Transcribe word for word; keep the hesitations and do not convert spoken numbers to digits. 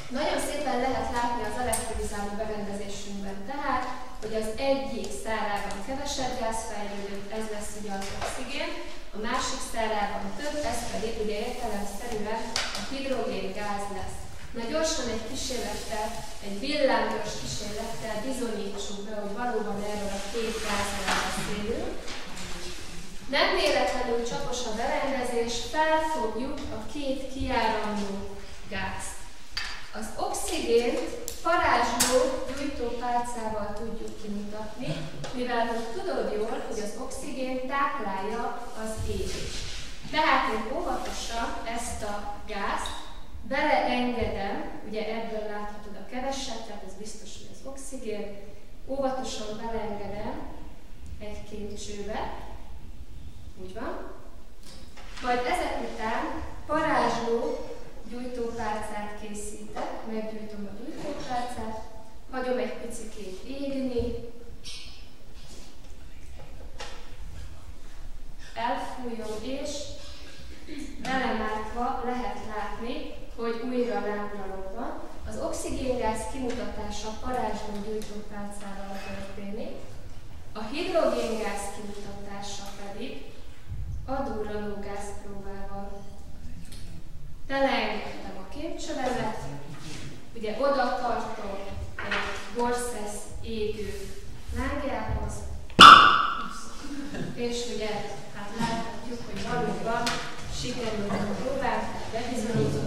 Nagyon szépen lehet látni az elektrizáló berendezésünkben tehát, hogy az egyik szárában kevesebb gáz fejlődött, ez lesz ugye az oxigén, a másik szárában több, ez pedig ugye értelemszerűen a hidrogéngáz lesz. Na gyorsan egy kísérlettel, egy villámgyors kísérlettel bizonyítsuk be, hogy valóban erről a két gázról beszélünk. Nem véletlenül csapos a berendezés, felfogjuk a két kiáramló gázt. Az oxigént parázsló gyújtópálcával tudjuk kimutatni, mivel hogy tudod jól, hogy az oxigén táplálja az égést. Tehát én óvatosan ezt a gázt beleengedem, ugye ebből láthatod a keveset, tehát ez biztos, hogy az oxigén, óvatosan beleengedem egy-két csőbe, úgy van, majd ezek után parázsló gyújtópálcát készítek, meggyújtom a gyújtópálcát, hagyom egy picikét égni, elfújom és belemártva lehet látni, hogy újra lámpa van. Az oxigéngáz kimutatása parázsló gyújtópálcával történik, a hidrogéngáz kimutatása pedig adurranó gázpróbával. Teleengedtem a képcsövemet, ugye oda tartom egy borszesz égő lángjához, és ugye hát láthatjuk, hogy valóban sikerült a próbát, bebizonyított